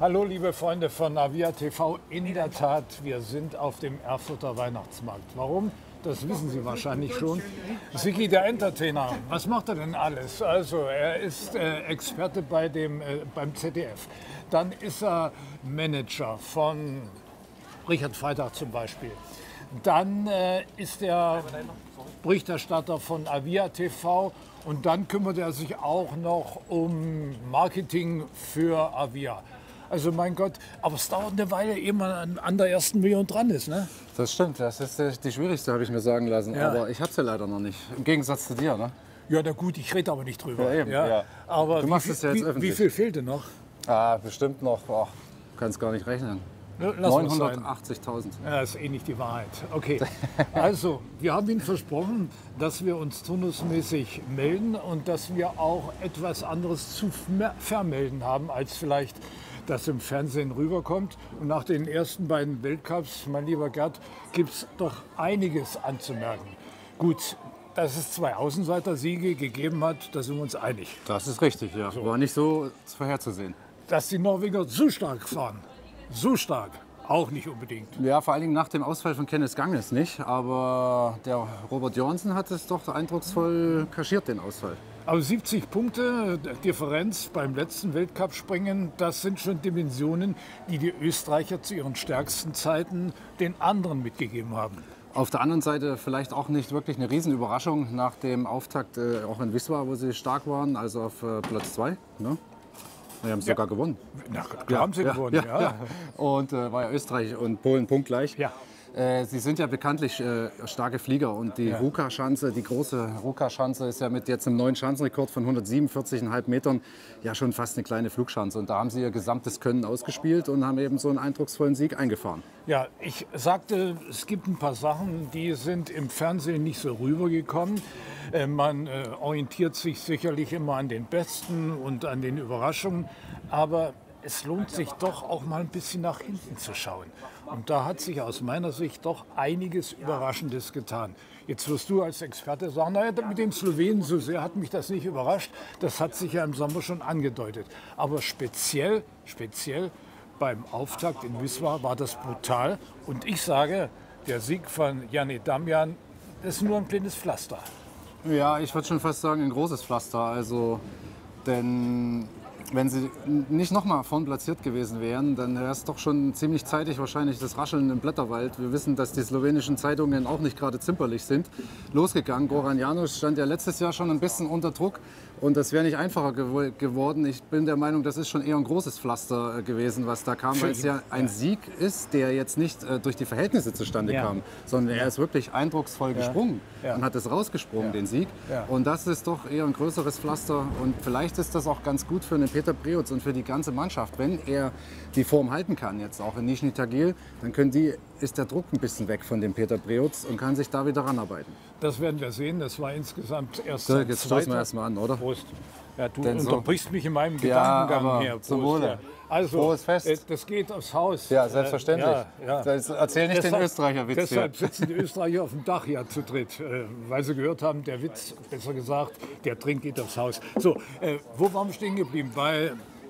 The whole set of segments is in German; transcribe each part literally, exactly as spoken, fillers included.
Hallo liebe Freunde von Avia T V, in der Tat, wir sind auf dem Erfurter Weihnachtsmarkt. Warum? Das wissen Sie wahrscheinlich schon. Sigi, der Entertainer, was macht er denn alles? Also er ist äh, Experte bei dem, äh, beim Z D F. Dann ist er Manager von Richard Freitag zum Beispiel. Dann äh, ist er Berichterstatter von Avia T V und dann kümmert er sich auch noch um Marketing für Avia. Also mein Gott, aber es dauert eine Weile, ehe man an der ersten Million dran ist, ne? Das stimmt, das ist die schwierigste, habe ich mir sagen lassen. Ja. Aber ich habe sie leider noch nicht, im Gegensatz zu dir, ne? Ja, na gut, ich rede aber nicht drüber. Ja, eben, ja. Ja. Aber du machst wie, es ja jetzt wie, öffentlich. Wie viel fehlte noch? Ah, bestimmt noch, oh, kannst gar nicht rechnen. neunhundertachtzigtausend. Ja, das ist eh nicht die Wahrheit. Okay, also wir haben Ihnen versprochen, dass wir uns turnusmäßig melden und dass wir auch etwas anderes zu vermelden haben, als vielleicht das im Fernsehen rüberkommt. Und nach den ersten beiden Weltcups, mein lieber Gerd, gibt es doch einiges anzumerken. Gut, dass es zwei Außenseiter-Siege gegeben hat, da sind wir uns einig. Das ist richtig, ja. So. War nicht so vorherzusehen. Dass die Norweger so stark fahren, so stark, auch nicht unbedingt. Ja, vor allen Dingen nach dem Ausfall von Kenneth Ganges nicht. Aber der Robert Johansson hat es doch eindrucksvoll kaschiert, den Ausfall. Aber siebzig Punkte Differenz beim letzten Weltcup-Springen, das sind schon Dimensionen, die die Österreicher zu ihren stärksten Zeiten den anderen mitgegeben haben. Auf der anderen Seite vielleicht auch nicht wirklich eine Riesenüberraschung nach dem Auftakt äh, auch in Wisła, wo sie stark waren, also auf äh, Platz zwei. Ne? Wir haben es ja. sogar gewonnen. Na, klar ja, haben sie ja, gewonnen, ja. ja. ja. Und äh, war ja Österreich und Polen punktgleich. Ja. Äh, sie sind ja bekanntlich äh, starke Flieger und die ja. Ruka-Schanze, die große Ruka-Schanze ist ja mit jetzt einem neuen Schanzenrekord von hundertsiebenundvierzig Komma fünf Metern ja schon fast eine kleine Flugschanze. Und da haben sie ihr gesamtes Können ausgespielt und haben eben so einen eindrucksvollen Sieg eingefahren. Ja, ich sagte, es gibt ein paar Sachen, die sind im Fernsehen nicht so rübergekommen. Äh, man äh, orientiert sich sicherlich immer an den Besten und an den Überraschungen, aber es lohnt sich doch auch mal ein bisschen nach hinten zu schauen. Und da hat sich aus meiner Sicht doch einiges Überraschendes getan. Jetzt wirst du als Experte sagen, naja, mit den Slowenen so sehr hat mich das nicht überrascht. Das hat sich ja im Sommer schon angedeutet. Aber speziell, speziell beim Auftakt in Wisła war das brutal. Und ich sage, der Sieg von Janne Damian ist nur ein kleines Pflaster. Ja, ich würde schon fast sagen, ein großes Pflaster. Also, denn wenn sie nicht noch mal vorn platziert gewesen wären, dann wäre es doch schon ziemlich zeitig wahrscheinlich das Rascheln im Blätterwald. Wir wissen, dass die slowenischen Zeitungen auch nicht gerade zimperlich sind. Losgegangen. Goran Janusz stand ja letztes Jahr schon ein bisschen unter Druck und das wäre nicht einfacher gew geworden. Ich bin der Meinung, das ist schon eher ein großes Pflaster gewesen, was da kam, weil es ja ein Sieg ist, der jetzt nicht äh, durch die Verhältnisse zustande ja. kam, sondern er ist wirklich eindrucksvoll ja. gesprungen ja. und hat es rausgesprungen, ja. den Sieg. Ja. Und das ist doch eher ein größeres Pflaster und vielleicht ist das auch ganz gut für einen Peter Preutz und für die ganze Mannschaft. Wenn er die Form halten kann, jetzt auch in Nižný Tagil, dann können die, ist der Druck ein bisschen weg von dem Peter Preutz und kann sich da wieder ranarbeiten. Das werden wir sehen. Das war insgesamt erst so, jetzt stoßen wir erstmal an, oder? Prost. Ja, du Denn unterbrichst so, mich in meinem ja, Gedankengang her. Zum Wohle. Also, Frohes Fest. Das geht aufs Haus. Ja, selbstverständlich. Ja, ja. Das erzähl nicht deshalb, den Österreicher-Witz hier. Deshalb sitzen die Österreicher auf dem Dach hier zu dritt, weil sie gehört haben, der Witz, besser gesagt, der Trink geht aufs Haus. So, äh, wo waren wir stehen geblieben? Bei,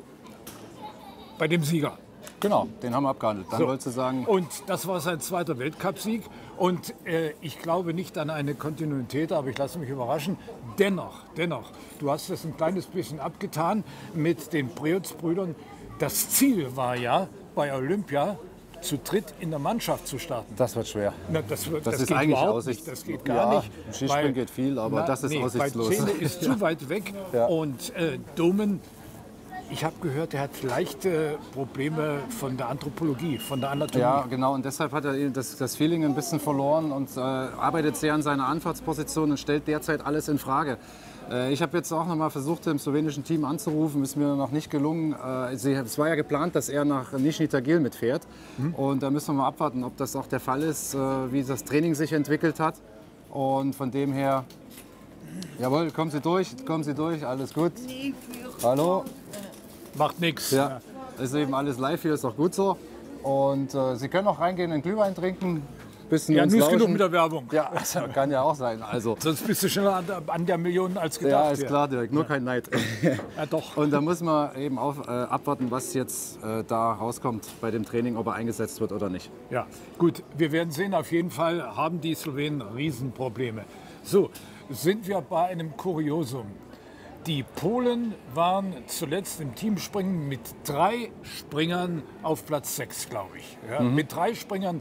bei dem Sieger. Genau, den haben wir abgehandelt. Dann so. wolltest du sagen. Und das war sein zweiter Weltcupsieg. Und äh, ich glaube nicht an eine Kontinuität, aber ich lasse mich überraschen. Dennoch, dennoch, du hast es ein kleines bisschen abgetan mit den Preutz-Brüdern. Das Ziel war ja, bei Olympia zu dritt in der Mannschaft zu starten. Das wird schwer. Na, das, wird, das, das ist geht eigentlich überhaupt Aussicht. nicht. Das geht gar ja, nicht. Im Skispringen geht viel, aber na, das ist nee, aussichtslos. Bei Zähne ist zu weit weg. Ja. Und äh, Domen, ich habe gehört, er hat leichte Probleme von der Anthropologie, von der Anatomie. Ja, genau. Und deshalb hat er das, das Feeling ein bisschen verloren und äh, arbeitet sehr an seiner Anfahrtsposition und stellt derzeit alles in Frage. Äh, ich habe jetzt auch noch mal versucht, im slowenischen Team anzurufen. Ist mir noch nicht gelungen. Äh, sie, es war ja geplant, dass er nach Nižný Tagil mitfährt. Mhm. Und da müssen wir mal abwarten, ob das auch der Fall ist, äh, wie das Training sich entwickelt hat. Und von dem her, jawohl, kommen Sie durch, kommen Sie durch, alles gut. Hallo. Macht nichts. Ja, ist eben alles live hier, ist auch gut so. Und äh, Sie können auch reingehen und Glühwein trinken. bisschen Ja, uns nur ist lauschen. genug mit der Werbung. Ja, also, kann ja auch sein. Also, Sonst bist du schneller an der, an der Million als gedacht. ja, ist klar, Dirk, nur kein Neid. Ja, doch. Und da muss man eben auch äh, abwarten, was jetzt äh, da rauskommt bei dem Training, ob er eingesetzt wird oder nicht. Ja, gut, wir werden sehen. Auf jeden Fall haben die Slowenen Riesenprobleme. So, sind wir bei einem Kuriosum. Die Polen waren zuletzt im Teamspringen mit drei Springern auf Platz sechs, glaube ich. Ja, mhm. Mit drei Springern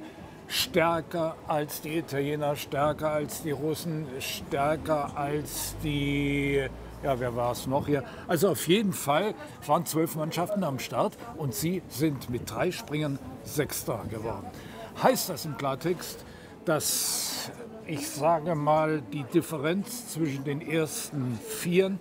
stärker als die Italiener, stärker als die Russen, stärker als die... Ja, wer war es noch hier? Also auf jeden Fall waren zwölf Mannschaften am Start und sie sind mit drei Springern Sechster geworden. Heißt das im Klartext, dass, ich sage mal, die Differenz zwischen den ersten Vieren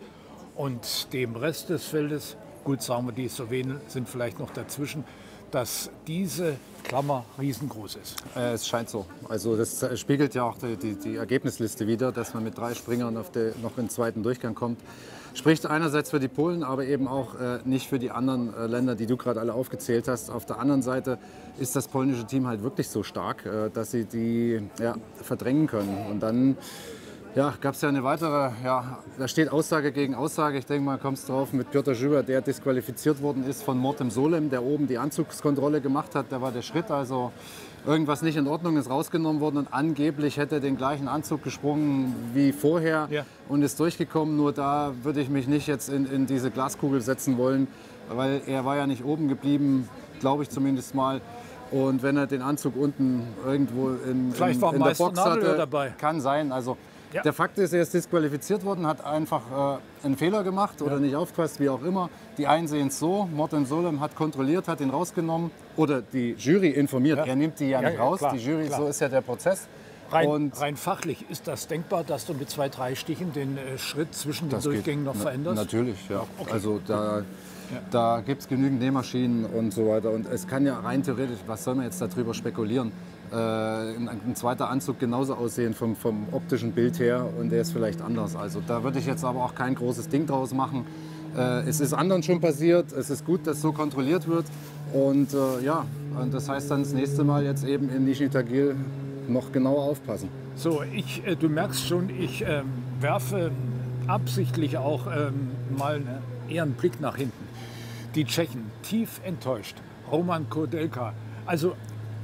und dem Rest des Feldes, gut sagen wir, die Slowenen sind vielleicht noch dazwischen, dass diese Klammer riesengroß ist? Äh, es scheint so. Also das spiegelt ja auch die, die, die Ergebnisliste wider, dass man mit drei Springern auf der, noch in den zweiten Durchgang kommt. Spricht einerseits für die Polen, aber eben auch äh, nicht für die anderen äh, Länder, die du gerade alle aufgezählt hast. Auf der anderen Seite ist das polnische Team halt wirklich so stark, äh, dass sie die ja, verdrängen können. Und dann ja, gab es ja eine weitere, ja, da steht Aussage gegen Aussage. Ich denke mal, kommst drauf mit Piotr Żuber, der disqualifiziert worden ist von Mortem Solem, der oben die Anzugskontrolle gemacht hat. Da war der Schritt, also irgendwas nicht in Ordnung, ist rausgenommen worden und angeblich hätte er den gleichen Anzug gesprungen wie vorher ja. und ist durchgekommen. Nur da würde ich mich nicht jetzt in, in diese Glaskugel setzen wollen, weil er war ja nicht oben geblieben, glaube ich zumindest mal. Und wenn er den Anzug unten irgendwo in, Vielleicht in, war in der Box hatte, dabei. Kann sein. Also ja. Der Fakt ist, er ist disqualifiziert worden, hat einfach äh, einen Fehler gemacht oder ja. nicht aufgepasst, wie auch immer. Die einen sehen es so, Morten Solem hat kontrolliert, hat ihn rausgenommen oder die Jury informiert. Ja. Er nimmt die ja, ja nicht raus, klar, die Jury, klar. so ist ja der Prozess. Rein, und rein fachlich ist das denkbar, dass du mit zwei, drei Stichen den äh, Schritt zwischen den Durchgängen noch Na, veränderst? Natürlich, ja. Okay. Also da, ja. da gibt es genügend Nähmaschinen und so weiter. Und es kann ja rein theoretisch, was soll man jetzt darüber spekulieren, äh, ein, ein zweiter Anzug genauso aussehen vom, vom optischen Bild her und der ist vielleicht anders. Also da würde ich jetzt aber auch kein großes Ding draus machen. Äh, es ist anderen schon passiert, es ist gut, dass so kontrolliert wird. Und äh, ja, und das heißt dann das nächste Mal jetzt eben in Nizhny Tagil noch genauer aufpassen. So, ich, äh, du merkst schon, ich ähm, werfe absichtlich auch ähm, mal ne, eher einen Blick nach hinten. Die Tschechen, tief enttäuscht. Roman Koudelka, also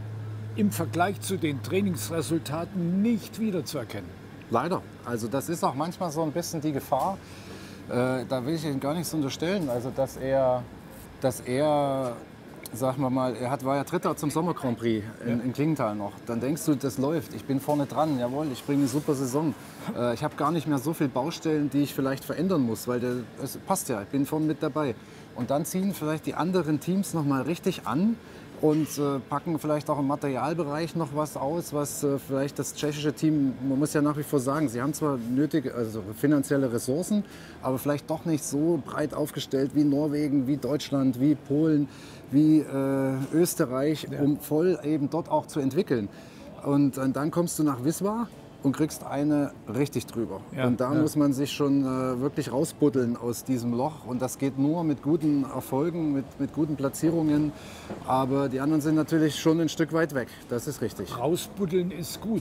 im Vergleich zu den Trainingsresultaten nicht wiederzuerkennen. Leider. Also das ist auch manchmal so ein bisschen die Gefahr. Äh, da will ich Ihnen gar nichts unterstellen. Also dass er, dass er Sagen wir mal, er hat, war ja Dritter zum Sommer Grand Prix in, ja. in Klingenthal noch. Dann denkst du, das läuft. Ich bin vorne dran. Jawohl, ich bringe eine super Saison. Äh, ich habe gar nicht mehr so viele Baustellen, die ich vielleicht verändern muss, weil der, es passt ja. Ich bin vorne mit dabei. Und dann ziehen vielleicht die anderen Teams noch mal richtig an und äh, packen vielleicht auch im Materialbereich noch was aus, was äh, vielleicht das tschechische Team, man muss ja nach wie vor sagen, sie haben zwar nötige, also finanzielle Ressourcen, aber vielleicht doch nicht so breit aufgestellt wie Norwegen, wie Deutschland, wie Polen, wie äh, Österreich, ja. um voll eben dort auch zu entwickeln. Und, und dann kommst du nach Wisła und kriegst eine richtig drüber. Ja, und da ja. muss man sich schon äh, wirklich rausbuddeln aus diesem Loch. Und das geht nur mit guten Erfolgen, mit, mit guten Platzierungen. Aber die anderen sind natürlich schon ein Stück weit weg. Das ist richtig. Rausbuddeln ist gut.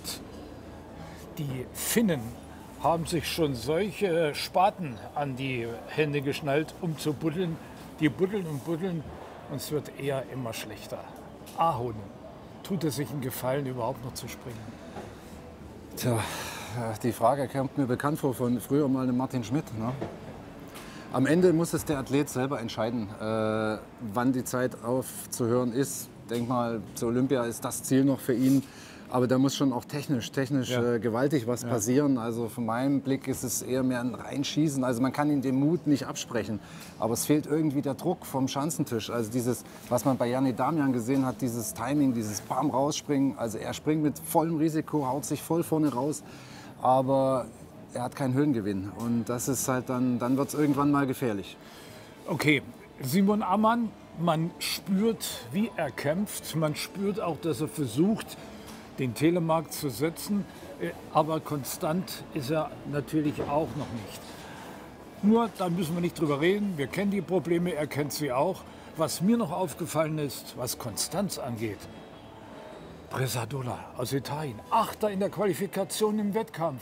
Die Finnen haben sich schon solche Spaten an die Hände geschnallt, um zu buddeln. Die buddeln und buddeln und es wird eher immer schlechter. Ahon, tut es sich einen Gefallen, überhaupt noch zu springen? Tja, die Frage kommt mir bekannt vor von früher mal einem Martin Schmidt. Ne? Am Ende muss es der Athlet selber entscheiden, äh, wann die Zeit aufzuhören ist. Ich denke mal, zur Olympia ist das Ziel noch für ihn. Aber da muss schon auch technisch, technisch ja. äh, gewaltig was ja. passieren. Also von meinem Blick ist es eher mehr ein Reinschießen. Also man kann ihm den Mut nicht absprechen. Aber es fehlt irgendwie der Druck vom Schanzentisch. Also dieses, was man bei Janne Damian gesehen hat, dieses Timing, dieses Bam rausspringen. Also er springt mit vollem Risiko, haut sich voll vorne raus. Aber er hat keinen Höhengewinn. Und das ist halt dann, dann wird es irgendwann mal gefährlich. Okay, Simon Ammann, man spürt, wie er kämpft. Man spürt auch, dass er versucht, den Telemark zu setzen, aber konstant ist er natürlich auch noch nicht. Nur, da müssen wir nicht drüber reden, wir kennen die Probleme, er kennt sie auch. Was mir noch aufgefallen ist, was Konstanz angeht, Bresadola aus Italien, Achter in der Qualifikation im Wettkampf.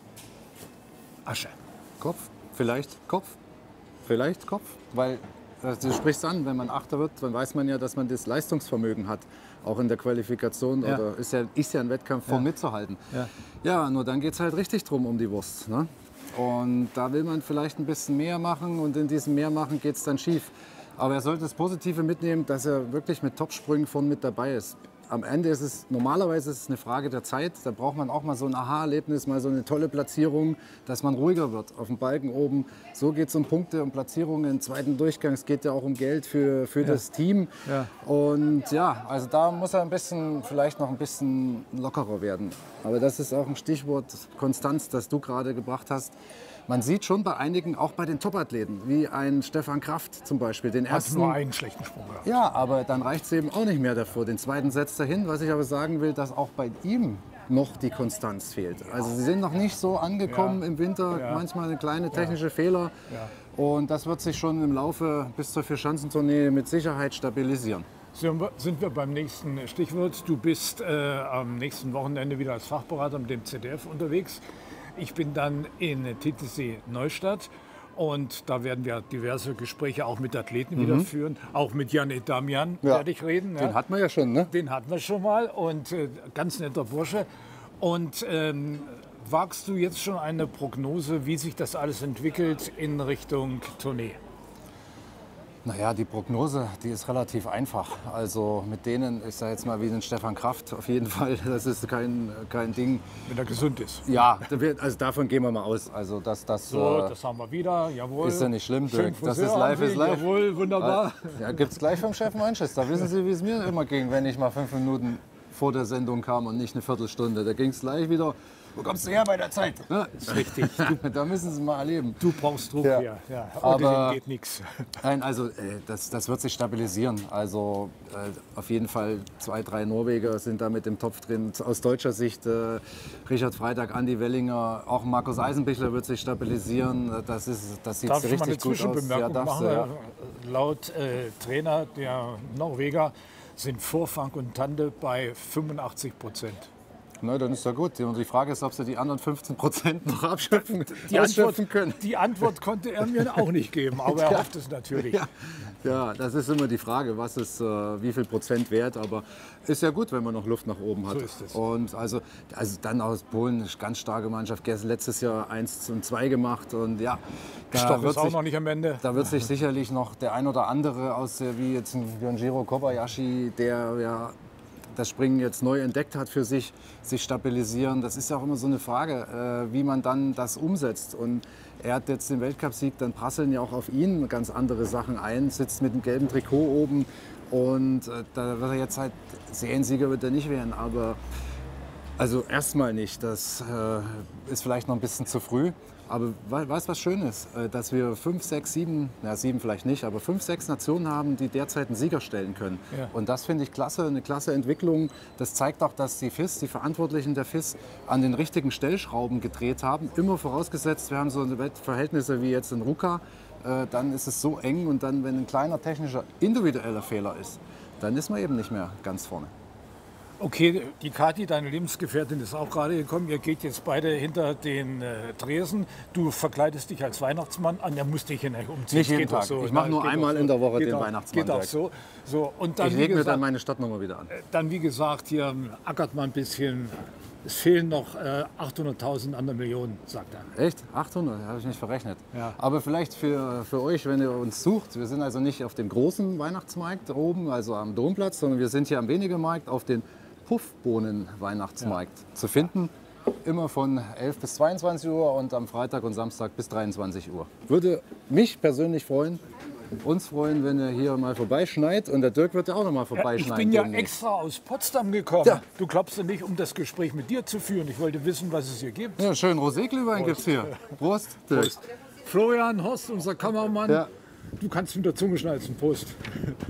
Asche. Kopf, vielleicht Kopf, vielleicht Kopf, weil äh, du sprichst an, wenn man Achter wird, dann weiß man ja, dass man das Leistungsvermögen hat, auch in der Qualifikation Ja. oder ist ja, ist ja ein Wettkampf vorn Ja. mitzuhalten. Ja. Ja, nur dann geht es halt richtig drum um die Wurst. Ne? Und da will man vielleicht ein bisschen mehr machen und in diesem Mehrmachen geht es dann schief. Aber er sollte das Positive mitnehmen, dass er wirklich mit Topsprüngen vorn mit dabei ist. Am Ende ist es, normalerweise ist es eine Frage der Zeit. Da braucht man auch mal so ein Aha-Erlebnis, mal so eine tolle Platzierung, dass man ruhiger wird auf dem Balken oben. So geht es um Punkte und Platzierungen im zweiten Durchgang. Es geht ja auch um Geld für, für das Team. Ja. Und ja, also da muss er ein bisschen, vielleicht noch ein bisschen lockerer werden. Aber das ist auch ein Stichwort Konstanz, das du gerade gebracht hast. Man sieht schon bei einigen, auch bei den Topathleten, wie ein Stefan Kraft zum Beispiel, den Hat ersten. nur einen schlechten Sprung gehabt. Ja, aber dann reicht es eben auch nicht mehr davor. Den zweiten setzt er hin. Was ich aber sagen will, dass auch bei ihm noch die Konstanz fehlt. Also sie sind noch nicht so angekommen Ja. im Winter. Ja. Manchmal eine kleine technische Fehler. Ja. Und das wird sich schon im Laufe bis zur Vierschanzentournee mit Sicherheit stabilisieren. Sind wir, sind wir beim nächsten Stichwort. Du bist äh, am nächsten Wochenende wieder als Fachberater mit dem C D F unterwegs. Ich bin dann in T T C Neustadt und da werden wir diverse Gespräche auch mit Athleten wieder führen. Auch mit Janet Damian Ja. werde ich reden. Den ja. hat man ja schon, ne? Den hatten wir schon mal und äh, ganz netter Bursche. Und ähm, wagst du jetzt schon eine Prognose, wie sich das alles entwickelt in Richtung Tournee? Naja, die Prognose, die ist relativ einfach. Also mit denen, ich sage jetzt mal wie den Stefan Kraft, auf jeden Fall, das ist kein, kein Ding. Wenn er gesund ist. Ja, da wird- also davon gehen wir mal aus. Also dass das, So, äh, das haben wir wieder, jawohl. ist ja nicht schlimm, Schön Dirk. Das Friseur ist live, haben ist Sie, live. Jawohl, wunderbar. Ja, gibt's gleich vom Chef Manchester. Wissen Sie, wie es mir immer ging, wenn ich mal fünf Minuten vor der Sendung kam und nicht eine Viertelstunde. Da ging es gleich wieder. Wo kommst du her bei der Zeit? Ja, ist richtig. da müssen Sie mal erleben. Du brauchst Druck Ja. hier. Ja, Aber- ohne den geht nichts. Nein, also äh, das, das wird sich stabilisieren. Also äh, auf jeden Fall zwei, drei Norweger sind da mit im Topf drin. Aus deutscher Sicht äh, Richard Freitag, Andi Wellinger, auch Markus Eisenbichler wird sich stabilisieren. Das, ist, das sieht Darf ich mal eine richtig gut aus. Zwischenbemerkung darfst machen? du, ja. Laut äh, Trainer der Norweger sind Vorfang und Tande bei fünfundachtzig Prozent. Na, dann ist ja gut. Und die Frage ist, ob sie die anderen fünfzehn Prozent noch abschöpfen, Die Antwort, ausschöpfen können. die Antwort konnte er mir auch nicht geben, aber er Ja. hofft es natürlich. Ja. ja, das ist immer die Frage, was ist, äh, wie viel Prozent wert. Aber ist ja gut, wenn man noch Luft nach oben hat. So ist es. Und also, also dann aus Polen eine ganz starke Mannschaft. Gestern letztes Jahr eins und zwei gemacht. Und ja, da Stoff wird ist auch sich, noch nicht am Ende. da wird sich sicherlich noch der ein oder andere aus der, wie jetzt ein Yonjiro Kobayashi, der ja das Springen jetzt neu entdeckt hat für sich, sich stabilisieren. Das ist ja auch immer so eine Frage, äh, wie man dann das umsetzt. Und er hat jetzt den Weltcupsieg, dann prasseln ja auch auf ihn ganz andere Sachen ein, sitzt mit dem gelben Trikot oben und äh, da wird er jetzt halt, Seriensieger wird er nicht werden, aber also erstmal nicht. Das äh, ist vielleicht noch ein bisschen zu früh. Aber we- weißt du, was schön ist? Äh, dass wir fünf, sechs, sieben, na sieben vielleicht nicht, aber fünf, sechs Nationen haben, die derzeit einen Sieger stellen können. Ja. Und das finde ich klasse, eine klasse Entwicklung. Das zeigt auch, dass die F I S, die Verantwortlichen der F I S, an den richtigen Stellschrauben gedreht haben. Immer vorausgesetzt, wir haben so eine Welt- Verhältnisse wie jetzt in Ruka. Äh, dann ist es so eng und dann, wenn ein kleiner technischer, individueller Fehler ist, dann ist man eben nicht mehr ganz vorne. Okay, die Kathi, deine Lebensgefährtin, ist auch gerade gekommen. Ihr geht jetzt beide hinter den äh, Tresen. Du verkleidest dich als Weihnachtsmann an. Der muss dich hinterher umziehen. Nicht jeden Geht doch Tag. So. Ich mache Nein, nur geht einmal doch in so. der Woche Geht den auch- Weihnachtsmann, Geht auch Dirk. so. so. Und dann, Ich wie lege mir gesagt, dann meine Stadtnummer wieder an. dann, wie gesagt, hier ackert man ein bisschen. Es fehlen noch äh, achthunderttausend an der Million, sagt er. Echt? achthundert? Habe ich nicht verrechnet. Ja. Aber vielleicht für, für euch, wenn ihr uns sucht, wir sind also nicht auf dem großen Weihnachtsmarkt oben, also am Domplatz, sondern wir sind hier am Wenigemarkt auf den Puffbohnen-Weihnachtsmarkt zu finden. Immer von elf bis zweiundzwanzig Uhr und am Freitag und Samstag bis dreiundzwanzig Uhr. Würde mich persönlich freuen, uns freuen, wenn ihr hier mal vorbeischneit. Und der Dirk wird ja auch noch mal Ich vorbeischneiden. bin ja demnächst. extra aus Potsdam gekommen. Ja. Du glaubst ja nicht, um das Gespräch mit dir zu führen. Ich wollte wissen, was es hier gibt. Ja, schön Rosé-Glühwein gibt es hier. Prost, Dirk. Florian Horst, unser Kameramann. Ja. Du kannst mit der Zunge schnalzen. Prost.